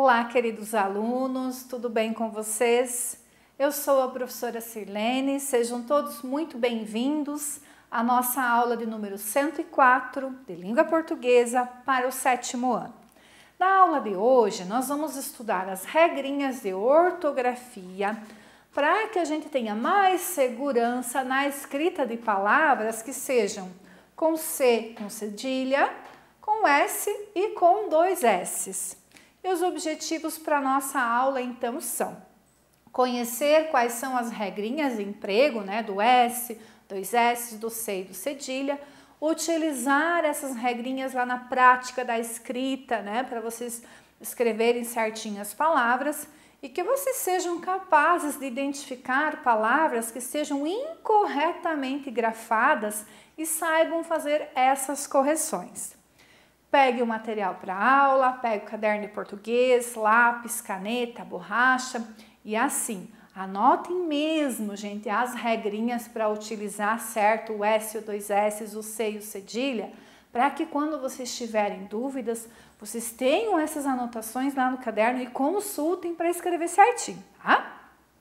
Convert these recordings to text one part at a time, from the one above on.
Olá, queridos alunos, tudo bem com vocês? Eu sou a professora Sirlene, sejam todos muito bem-vindos à nossa aula de número 104 de língua portuguesa para o 7º ano. Na aula de hoje, nós vamos estudar as regrinhas de ortografia para que a gente tenha mais segurança na escrita de palavras que sejam com C com cedilha, com S e com 2 S's. E os objetivos para a nossa aula, então, são conhecer quais são as regrinhas de emprego, né, do S, 2 S, do C e do cedilha, utilizar essas regrinhas lá na prática da escrita, né, para vocês escreverem certinho as palavras e que vocês sejam capazes de identificar palavras que sejam incorretamente grafadas e saibam fazer essas correções. Pegue o material para aula, pegue o caderno de português, lápis, caneta, borracha e assim, anotem mesmo, gente, as regrinhas para utilizar certo o S, o 2 S, o C e o cedilha, para que quando vocês tiverem dúvidas, vocês tenham essas anotações lá no caderno e consultem para escrever certinho, tá?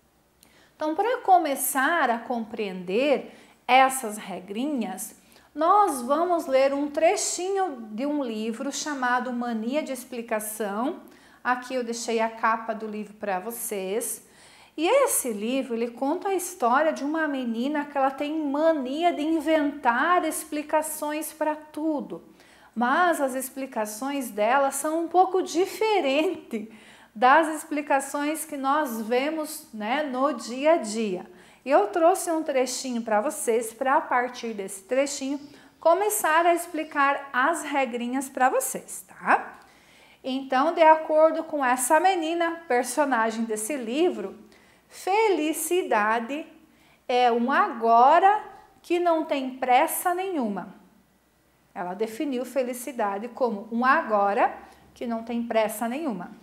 Então, para começar a compreender essas regrinhas, nós vamos ler um trechinho de um livro chamado Mania de Explicação. Aqui eu deixei a capa do livro para vocês. E esse livro, ele conta a história de uma menina que ela tem mania de inventar explicações para tudo. Mas as explicações dela são um pouco diferentes das explicações que nós vemos, né, no dia a dia. E eu trouxe um trechinho para vocês, para a partir desse trechinho, começar a explicar as regrinhas para vocês, tá? Então, de acordo com essa menina, personagem desse livro, felicidade é um agora que não tem pressa nenhuma. Ela definiu felicidade como um agora que não tem pressa nenhuma.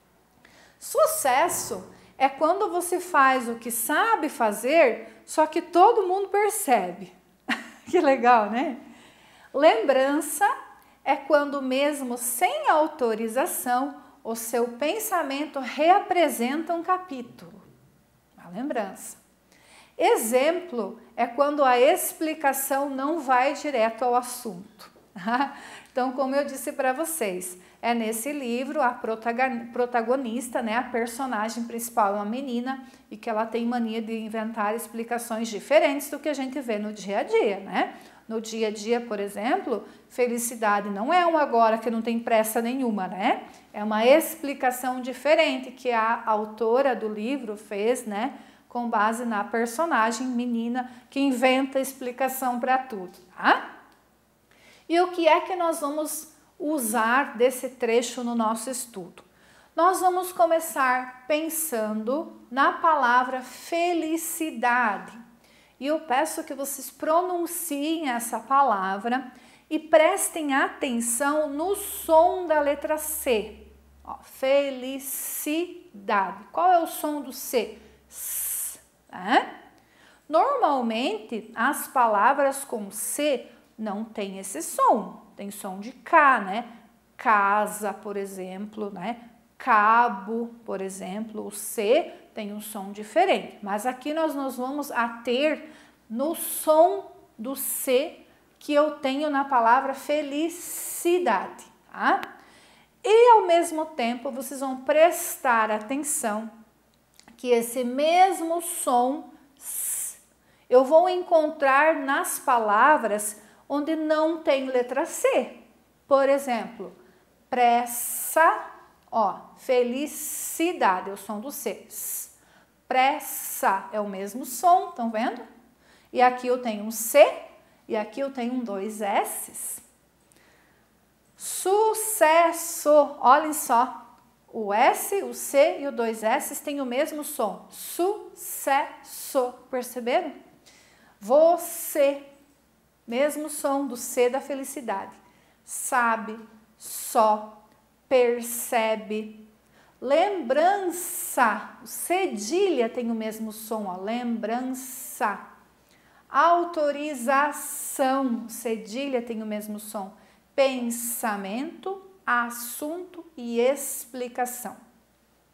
Sucesso é quando você faz o que sabe fazer, só que todo mundo percebe. Que legal, né? Lembrança é quando mesmo sem autorização, o seu pensamento reapresenta um capítulo. A lembrança. Exemplo é quando a explicação não vai direto ao assunto. Então, como eu disse para vocês, é nesse livro a protagonista, né, a personagem principal é uma menina e que ela tem mania de inventar explicações diferentes do que a gente vê no dia a dia, né? No dia a dia, por exemplo, felicidade não é um agora que não tem pressa nenhuma, né? É uma explicação diferente que a autora do livro fez, né, com base na personagem menina que inventa explicação para tudo, tá? E o que é que nós vamos usar desse trecho no nosso estudo? Nós vamos começar pensando na palavra felicidade. E eu peço que vocês pronunciem essa palavra e prestem atenção no som da letra C. Ó, felicidade. Qual é o som do C? S, né? Normalmente, as palavras com C não tem esse som, tem som de K, né? Casa, por exemplo, né? Cabo, por exemplo, o C tem um som diferente. Mas aqui nós vamos ater no som do C que eu tenho na palavra felicidade, tá? E ao mesmo tempo vocês vão prestar atenção que esse mesmo som eu vou encontrar nas palavras onde não tem letra C. Por exemplo, pressa, ó, felicidade, é o som do C. Pressa é o mesmo som, estão vendo? E aqui eu tenho um C e aqui eu tenho um 2 S's. Sucesso, olhem só, o S, o C e o 2 S's têm o mesmo som. Sucesso, perceberam? Você, mesmo som do C da felicidade. Sabe, só, percebe. Lembrança, o cedilha tem o mesmo som, ó, lembrança. Autorização, cedilha tem o mesmo som. Pensamento, assunto e explicação.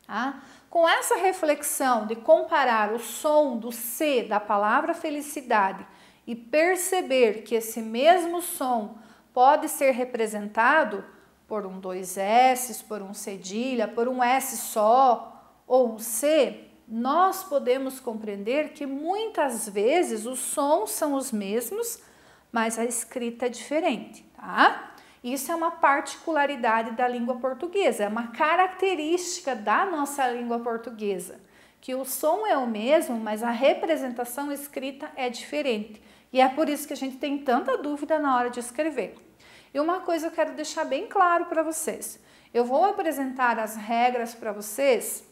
Tá? Com essa reflexão de comparar o som do C da palavra felicidade e perceber que esse mesmo som pode ser representado por um 2S, por um cedilha, por um S só ou um C, nós podemos compreender que muitas vezes os sons são os mesmos, mas a escrita é diferente, tá? Isso é uma particularidade da língua portuguesa, é uma característica da nossa língua portuguesa, que o som é o mesmo, mas a representação escrita é diferente. E é por isso que a gente tem tanta dúvida na hora de escrever. E uma coisa eu quero deixar bem claro para vocês. Eu vou apresentar as regras para vocês,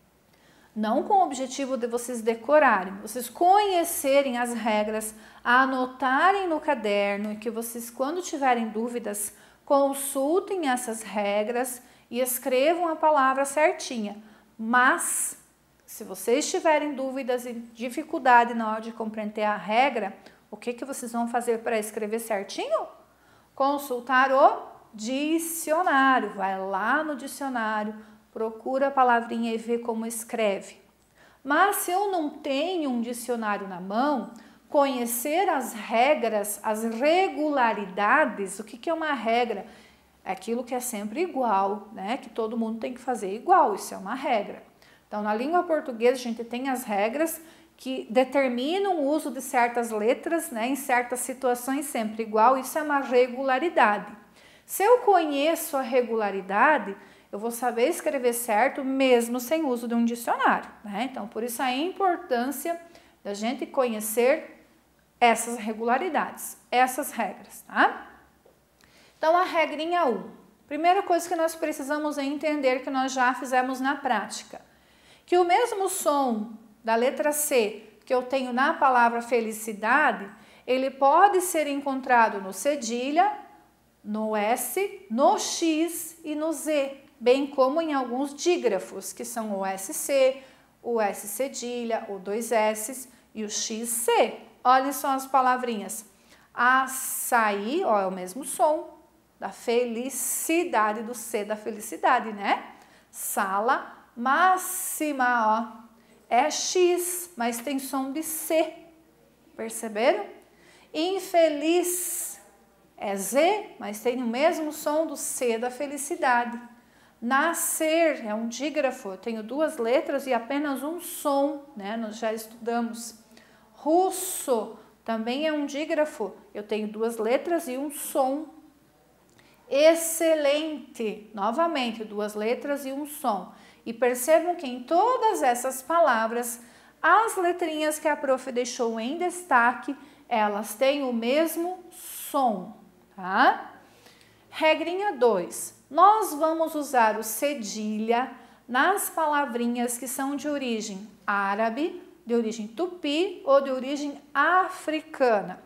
não com o objetivo de vocês decorarem, vocês conhecerem as regras, anotarem no caderno e que vocês, quando tiverem dúvidas, consultem essas regras e escrevam a palavra certinha. Mas, se vocês tiverem dúvidas e dificuldade na hora de compreender a regra, o que vocês vão fazer para escrever certinho? Consultar o dicionário. Vai lá no dicionário, procura a palavrinha e vê como escreve. Mas se eu não tenho um dicionário na mão, conhecer as regras, as regularidades, o que é uma regra? É aquilo que é sempre igual, né? Que todo mundo tem que fazer igual, isso é uma regra. Então, na língua portuguesa, a gente tem as regras que determinam o uso de certas letras, né? Em certas situações sempre igual, isso é uma regularidade. Se eu conheço a regularidade, eu vou saber escrever certo mesmo sem uso de um dicionário, né? Então, por isso a importância da gente conhecer essas regularidades, essas regras, tá? Então, a regrinha 1. Primeira coisa que nós precisamos é entender, que nós já fizemos na prática, que o mesmo som da letra C que eu tenho na palavra felicidade, ele pode ser encontrado no cedilha, no S, no X e no Z, bem como em alguns dígrafos, que são o SC, o S cedilha, o 2S e o XC. Olhem só as palavrinhas. Açaí, ó, é o mesmo som da felicidade, do C da felicidade, né? Sala máxima, ó, é X, mas tem som de C. Perceberam? Infeliz é Z, mas tem o mesmo som do C da felicidade. Nascer é um dígrafo, eu tenho duas letras e apenas um som, né? Nós já estudamos. Russo também é um dígrafo, eu tenho duas letras e um som. Excelente, novamente, duas letras e um som. E percebam que em todas essas palavras, as letrinhas que a prof deixou em destaque, elas têm o mesmo som, tá? Regrinha 2. Nós vamos usar o cedilha nas palavrinhas que são de origem árabe, de origem tupi ou de origem africana.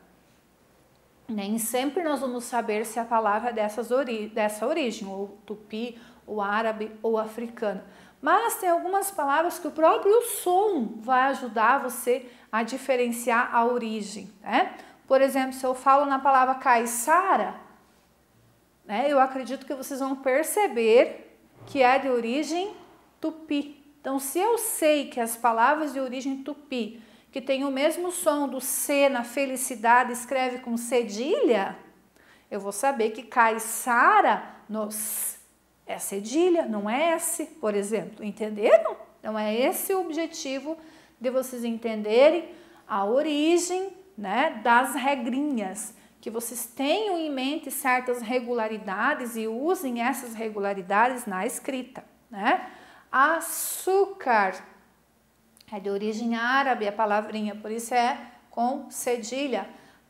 Nem sempre nós vamos saber se a palavra é dessa origem, ou tupi, ou árabe, ou africana. Mas tem algumas palavras que o próprio som vai ajudar você a diferenciar a origem, né? Por exemplo, se eu falo na palavra caiçara, né, eu acredito que vocês vão perceber que é de origem tupi. Então, se eu sei que as palavras de origem tupi, que tem o mesmo som do C na felicidade, escreve com cedilha, eu vou saber que caiçara é cedilha, não é S, por exemplo. Entenderam? Então, é esse o objetivo de vocês entenderem a origem, né, das regrinhas, que vocês tenham em mente certas regularidades e usem essas regularidades na escrita, né? Açúcar é de origem árabe a palavrinha, por isso é com cedilha.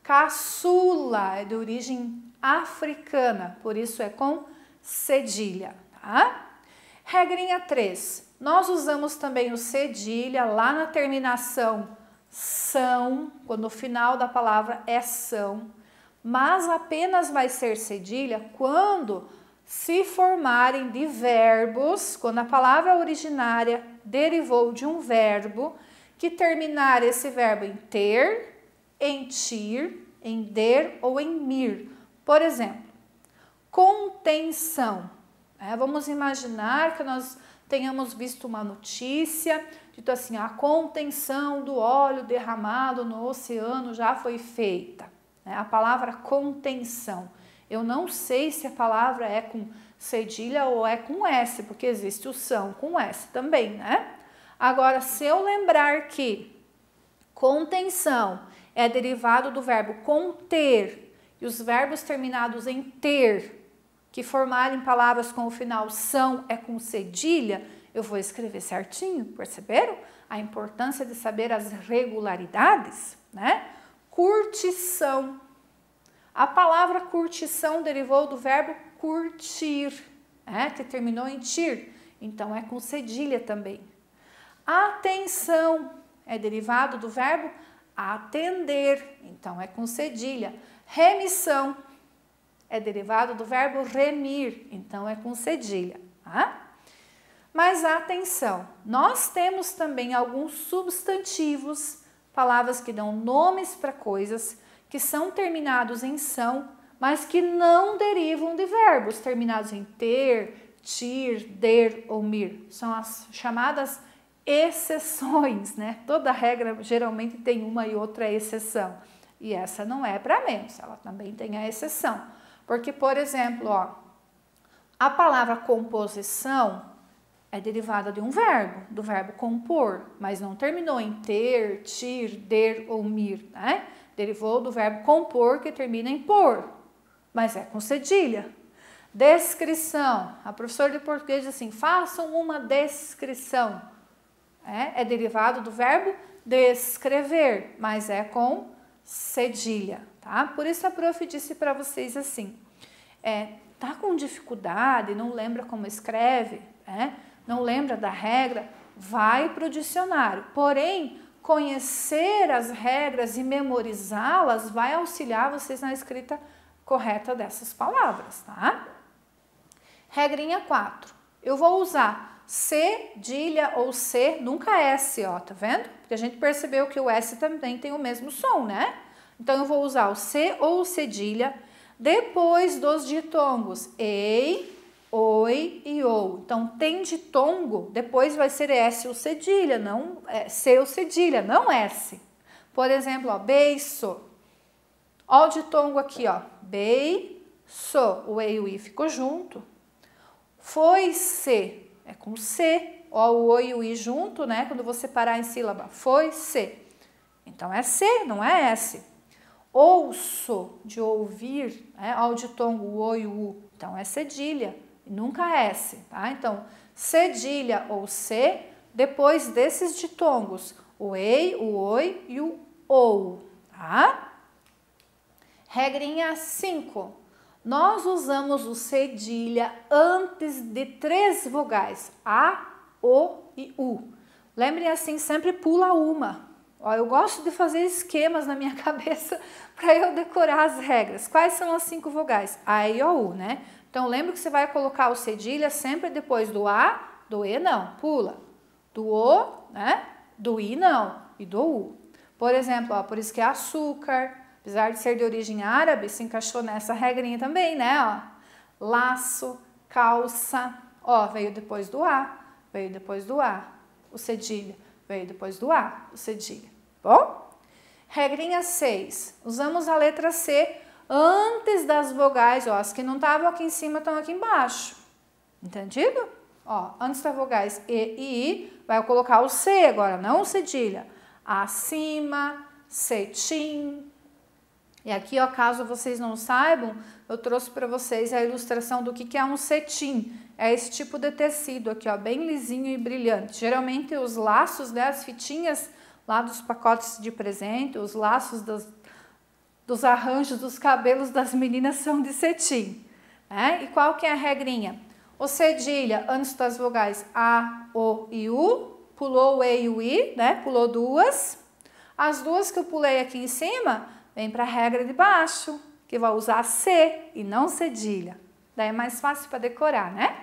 Caçula é de origem africana, por isso é com cedilha, tá? Regrinha 3. Nós usamos também o cedilha lá na terminação são, quando o final da palavra é são, mas apenas vai ser cedilha quando se formarem de verbos, quando a palavra originária derivou de um verbo, que terminar esse verbo em ter, em tir, em der ou em mir. Por exemplo, contenção. Vamos imaginar que nós tenhamos visto uma notícia, dito assim, a contenção do óleo derramado no oceano já foi feita. Né? A palavra contenção. Eu não sei se a palavra é com cedilha ou é com S, porque existe o são com S também, né? Agora, se eu lembrar que contenção é derivado do verbo conter e os verbos terminados em ter, que formarem palavras com o final são, é com cedilha, eu vou escrever certinho, perceberam? A importância de saber as regularidades, né? Curtição. A palavra curtição derivou do verbo curtir, que terminou em tir, então é com cedilha também. Atenção é derivado do verbo atender, então é com cedilha. Remissão é derivado do verbo remir, então é com cedilha. Tá? Mas atenção, nós temos também alguns substantivos, palavras que dão nomes para coisas, que são terminados em são, mas que não derivam de verbos terminados em ter, tir, der ou mir. São as chamadas exceções, né? Toda regra geralmente tem uma e outra exceção. E essa não é para menos, ela também tem a exceção. Porque, por exemplo, a palavra composição é derivada de um verbo, do verbo compor, mas não terminou em ter, tir, der ou mir, né? Derivou do verbo compor, que termina em por, mas é com cedilha. Descrição. A professora de português diz assim, façam uma descrição. É derivado do verbo descrever, mas é com cedilha, tá? Por isso a prof disse para vocês assim, tá com dificuldade, não lembra como escreve, não lembra da regra, vai para o dicionário. Porém, conhecer as regras e memorizá-las vai auxiliar vocês na escrita correta dessas palavras, tá? Regrinha 4. Eu vou usar cedilha ou C, nunca S, tá vendo? Porque a gente percebeu que o S também tem o mesmo som, né? Então, eu vou usar o C ou cedilha depois dos ditongos ei, oi e ou. Então, tem ditongo, depois vai ser S ou cedilha, não C ou cedilha, não S. Por exemplo, beiço. Ó o ditongo aqui, beiço. O E e o I ficou junto. Foi-se, é com C. Ó, o O e o I junto, né? Quando você parar em sílaba. Foi-se. Então, é C, não é S. Ouço, de ouvir, ó o ditongo, o O e o U. Então, é cedilha. Nunca S, tá? Então, cedilha ou C, depois desses ditongos, o ei, o oi e o ou, tá? Regrinha 5. Nós usamos o cedilha antes de 3 vogais, A, O e U. Lembrem assim, sempre pula uma. Eu gosto de fazer esquemas na minha cabeça para eu decorar as regras. Quais são as 5 vogais? A, I, O, U, né? Então, lembra que você vai colocar o cedilha sempre depois do A, do E não, pula. Do O, né? Do I não, e do U. Por exemplo, por isso que é açúcar, apesar de ser de origem árabe, se encaixou nessa regrinha também, né? Laço, calça, veio depois do A, veio depois do A, o cedilha, veio depois do A, o cedilha. Bom? Regrinha 6, usamos a letra C antes das vogais, as que não estavam aqui em cima estão aqui embaixo. Entendido? Antes das vogais E e I, vai colocar o C agora, não o cedilha. Acima, cetim. E aqui, caso vocês não saibam, eu trouxe para vocês a ilustração do que é um cetim. É esse tipo de tecido aqui, bem lisinho e brilhante. Geralmente os laços, né, as fitinhas lá dos pacotes de presente, os laços dos arranjos dos cabelos das meninas são de cetim. E qual que é a regrinha? O cedilha, antes das vogais A, O e U, pulou o E e o I, né? Pulou 2. As 2 que eu pulei aqui em cima, vem para a regra de baixo, que vai usar C e não cedilha. Daí é mais fácil para decorar, né?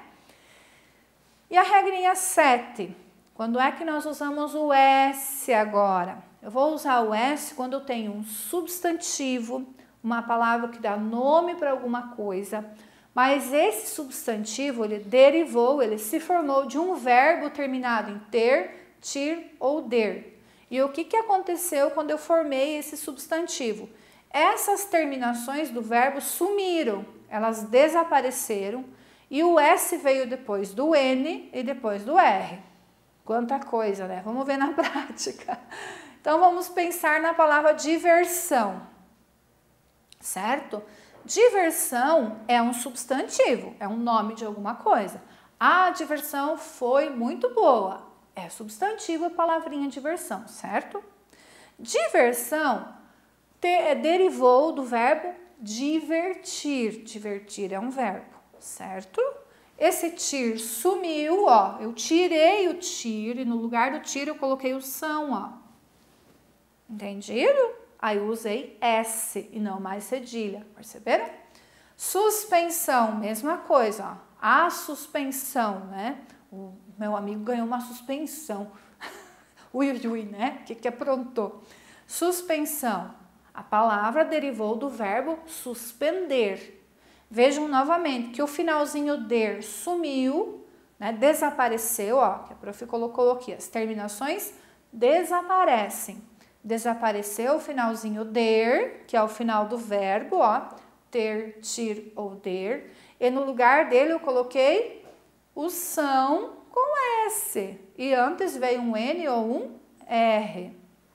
E a regrinha 7, quando é que nós usamos o S agora? Eu vou usar o S quando eu tenho um substantivo, uma palavra que dá nome para alguma coisa, Mas esse substantivo, ele derivou, ele se formou de um verbo terminado em ter, tir ou der. E o que aconteceu quando eu formei esse substantivo? Essas terminações do verbo sumiram, elas desapareceram e o S veio depois do N e depois do R. Quanta coisa, né? Vamos ver na prática. Então, vamos pensar na palavra diversão, certo? Diversão é um substantivo, é um nome de alguma coisa. A diversão foi muito boa. É substantivo a palavrinha diversão, certo? Diversão derivou do verbo divertir. Divertir é um verbo, certo? Esse tir sumiu, ó. Eu tirei o tir e no lugar do tir eu coloquei o são, ó. Entendido? Aí eu usei S e não mais cedilha, perceberam? Suspensão, mesma coisa, ó. A suspensão, né? O meu amigo ganhou uma suspensão. Ui, né? O que aprontou? Suspensão. A palavra derivou do verbo suspender. Vejam novamente que o finalzinho der sumiu, né? Desapareceu, ó. Que a prof colocou aqui. As terminações desaparecem. Desapareceu o finalzinho der, que é o final do verbo, ó. Ter, tir ou der. E no lugar dele eu coloquei o são com S. E antes veio um N ou um R.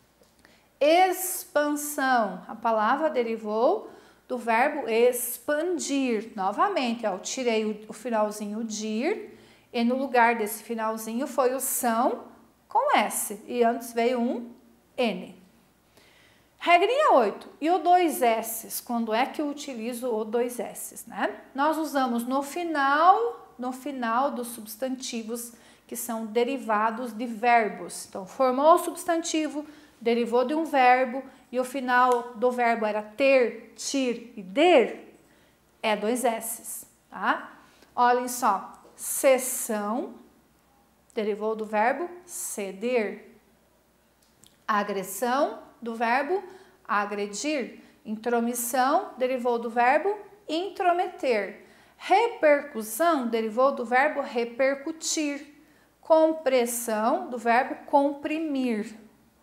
Expansão. A palavra derivou do verbo expandir. Novamente, ó, eu tirei o finalzinho dir. E no lugar desse finalzinho foi o são com S. E antes veio um N. Regrinha 8. E o dois S's? Quando é que eu utilizo o dois S's, né? Nós usamos no final dos substantivos que são derivados de verbos. Então, formou o substantivo, derivou de um verbo e o final do verbo era ter, tir e der, é dois S's, tá? Olhem só, cessão, derivou do verbo ceder. Agressão, do verbo agredir. Intromissão derivou do verbo intrometer. Repercussão derivou do verbo repercutir. Compressão do verbo comprimir,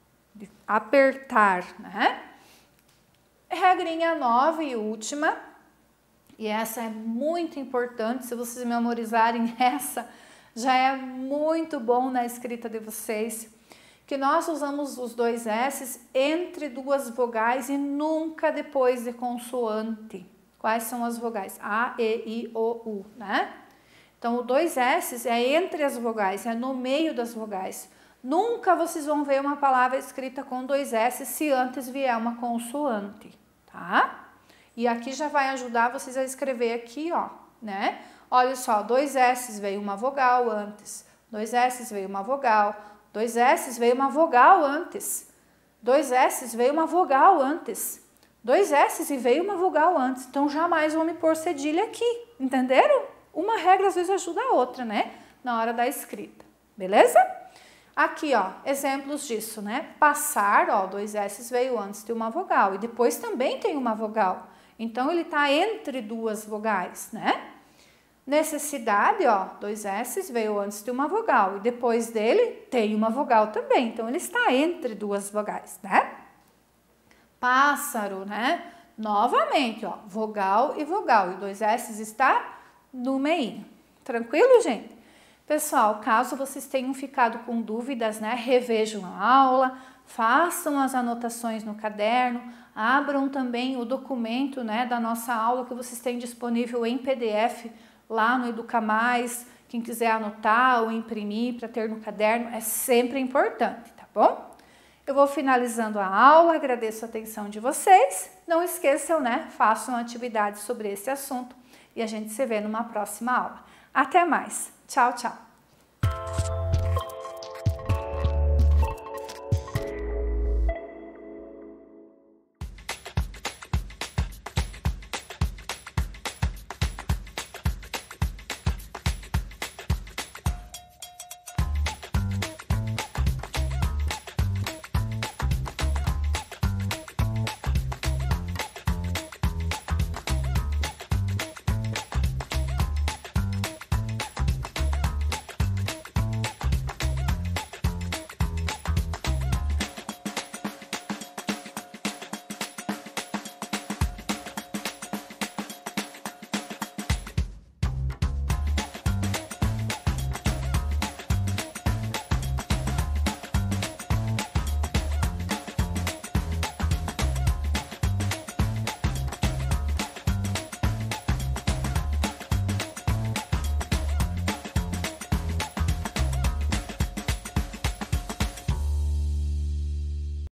apertar, né? Regrinha 9 e última, e essa é muito importante, se vocês memorizarem essa, já é muito bom na escrita de vocês, que nós usamos os dois S's entre duas vogais e nunca depois de consoante. Quais são as vogais? A, E, I, O, U, né? Então, o dois S's é entre as vogais, é no meio das vogais. Nunca vocês vão ver uma palavra escrita com dois S's se antes vier uma consoante, tá? E aqui já vai ajudar vocês a escrever aqui, ó, né? Olha só, dois S's veio uma vogal antes, dois S's veio uma vogal, dois S's veio uma vogal antes, dois S's veio uma vogal antes, dois S's e veio uma vogal antes. Então, jamais vou me pôr cedilha aqui, entenderam? Uma regra às vezes ajuda a outra, né? Na hora da escrita, beleza? Aqui, ó, exemplos disso, né? Passar, ó, dois S's veio antes de uma vogal e depois também tem uma vogal. Então, ele tá entre duas vogais, né? Necessidade, ó, dois S's veio antes de uma vogal e depois dele tem uma vogal também. Então, ele está entre duas vogais, né? Pássaro, né? Novamente, ó, vogal e dois S's está no meio. Tranquilo, gente? Pessoal, caso vocês tenham ficado com dúvidas, né, revejam a aula, façam as anotações no caderno, abram também o documento, né, da nossa aula que vocês têm disponível em PDF lá no Educa Mais. Quem quiser anotar ou imprimir para ter no caderno é sempre importante, tá bom? Eu vou finalizando a aula, agradeço a atenção de vocês. Não esqueçam, né, façam atividades sobre esse assunto e a gente se vê numa próxima aula. Até mais. Tchau, tchau.